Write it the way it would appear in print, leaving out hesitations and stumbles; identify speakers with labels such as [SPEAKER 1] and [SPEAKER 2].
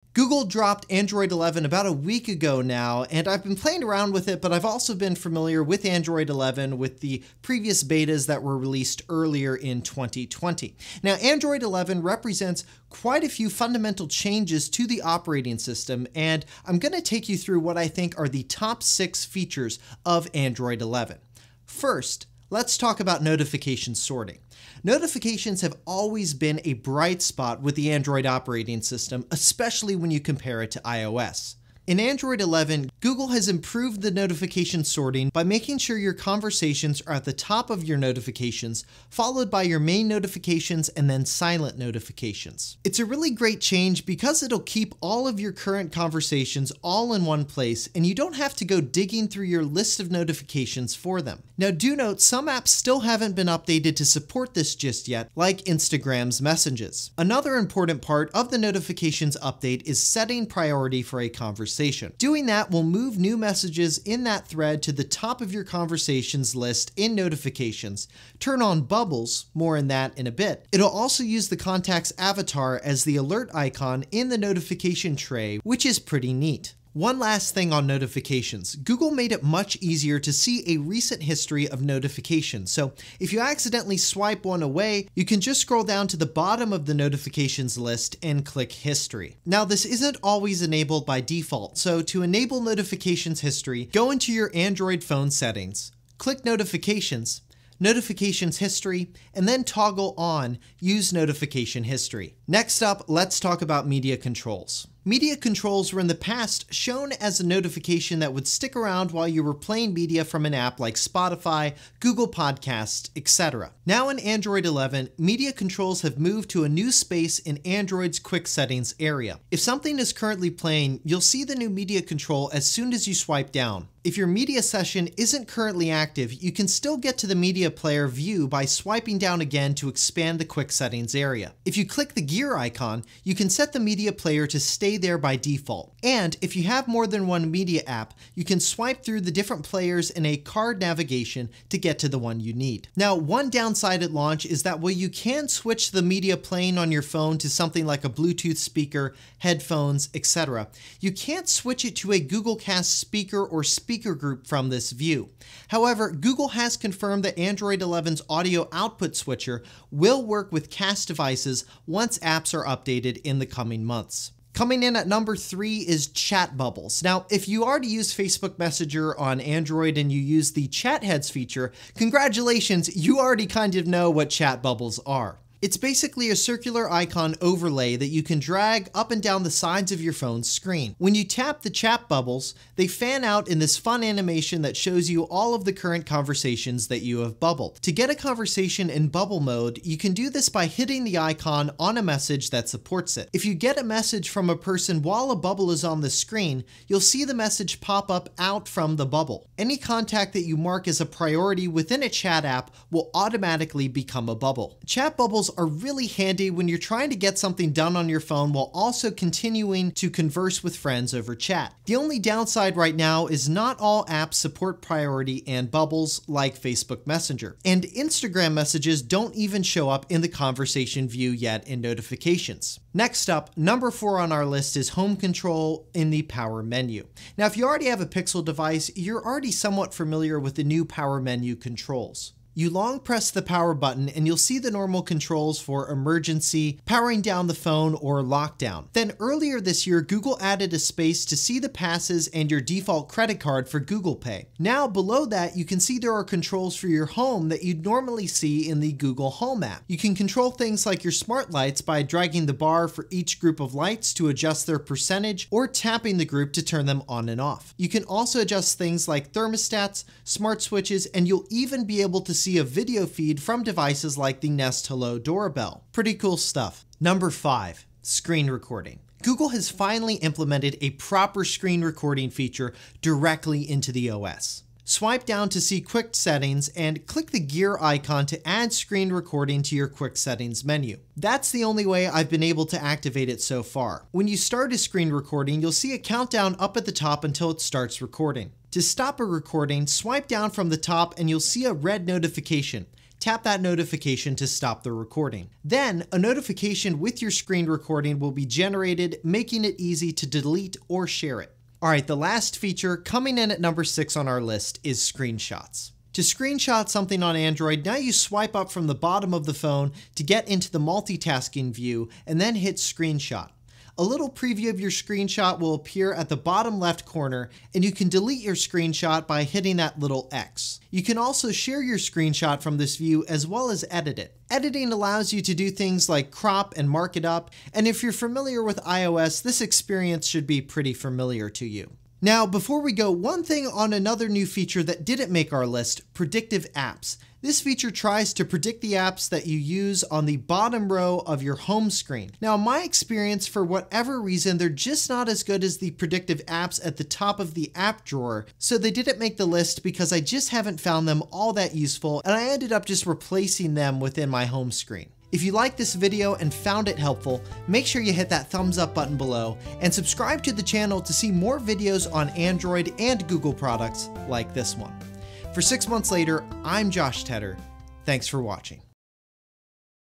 [SPEAKER 1] Google dropped Android 11 about a week ago now, and I've been playing around with it, but I've also been familiar with Android 11 with the previous betas that were released earlier in 2020. Now, Android 11 represents quite a few fundamental changes to the operating system, and I'm going to take you through what I think are the top 6 features of Android 11. First, let's talk about notification sorting. Notifications have always been a bright spot with the Android operating system, especially when you compare it to iOS. In Android 11, Google has improved the notification sorting by making sure your conversations are at the top of your notifications, followed by your main notifications and then silent notifications. It's a really great change because it'll keep all of your current conversations all in one place, and you don't have to go digging through your list of notifications for them. Now, do note some apps still haven't been updated to support this just yet, like Instagram's messages. Another important part of the notifications update is setting priority for a conversation. Doing that will move new messages in that thread to the top of your conversations list in notifications. Turn on bubbles, more on that in a bit. It'll also use the contact's avatar as the alert icon in the notification tray, which is pretty neat. One last thing on notifications. Google made it much easier to see a recent history of notifications. So if you accidentally swipe one away, you can just scroll down to the bottom of the notifications list and click history. Now, this isn't always enabled by default. So to enable notifications history, go into your Android phone settings, click notifications, notifications history, and then toggle on use notification history. Next up, let's talk about media controls. Media controls were in the past shown as a notification that would stick around while you were playing media from an app like Spotify, Google Podcasts, etc. Now in Android 11, media controls have moved to a new space in Android's quick settings area. If something is currently playing, you'll see the new media control as soon as you swipe down. If your media session isn't currently active, you can still get to the media player view by swiping down again to expand the quick settings area. If you click the gear icon, you can set the media player to stay there by default. And if you have more than one media app, you can swipe through the different players in a card navigation to get to the one you need. Now, one downside at launch is that while you can switch the media playing on your phone to something like a Bluetooth speaker, headphones, etc., you can't switch it to a Google Cast speaker or speaker group from this view. However, Google has confirmed that Android 11's audio output switcher will work with Cast devices once apps are updated in the coming months. Coming in at number 3 is chat bubbles. Now, if you already use Facebook Messenger on Android and you use the chat heads feature, congratulations, you already kind of know what chat bubbles are. It's basically a circular icon overlay that you can drag up and down the sides of your phone's screen. When you tap the chat bubbles, they fan out in this fun animation that shows you all of the current conversations that you have bubbled. To get a conversation in bubble mode, you can do this by hitting the icon on a message that supports it. If you get a message from a person while a bubble is on the screen, you'll see the message pop up out from the bubble. Any contact that you mark as a priority within a chat app will automatically become a bubble. Chat bubbles are really handy when you're trying to get something done on your phone while also continuing to converse with friends over chat. The only downside right now is not all apps support priority and bubbles like Facebook Messenger, and Instagram messages don't even show up in the conversation view yet in notifications. Next up, number 4 on our list is home control in the power menu. Now, if you already have a Pixel device, you're already somewhat familiar with the new power menu controls. You long press the power button and you'll see the normal controls for emergency, powering down the phone, or lockdown. Then earlier this year, Google added a space to see the passes and your default credit card for Google Pay. Now below that, you can see there are controls for your home that you'd normally see in the Google Home app. You can control things like your smart lights by dragging the bar for each group of lights to adjust their percentage, or tapping the group to turn them on and off. You can also adjust things like thermostats, smart switches, and you'll even be able to see a video feed from devices like the Nest Hello doorbell. Pretty cool stuff. Number 5, screen recording. Google has finally implemented a proper screen recording feature directly into the OS. Swipe down to see quick settings and click the gear icon to add screen recording to your quick settings menu. That's the only way I've been able to activate it so far. When you start a screen recording, you'll see a countdown up at the top until it starts recording. To stop a recording, swipe down from the top and you'll see a red notification. tap that notification to stop the recording. Then, a notification with your screen recording will be generated, making it easy to delete or share it. Alright, the last feature coming in at number 6 on our list is screenshots. To screenshot something on Android, now you swipe up from the bottom of the phone to get into the multitasking view and then hit screenshot. A little preview of your screenshot will appear at the bottom left corner, and you can delete your screenshot by hitting that little X. You can also share your screenshot from this view as well as edit it. Editing allows you to do things like crop and mark it up, and if you're familiar with iOS, this experience should be pretty familiar to you. Now, before we go, one thing on another new feature that didn't make our list, predictive apps. This feature tries to predict the apps that you use on the bottom row of your home screen. Now, in my experience, for whatever reason, they're just not as good as the predictive apps at the top of the app drawer, so they didn't make the list because I just haven't found them all that useful, and I ended up just replacing them within my home screen. If you liked this video and found it helpful, make sure you hit that thumbs up button below and subscribe to the channel to see more videos on Android and Google products like this one. For 6 months later, I'm Josh Tedder. Thanks for watching.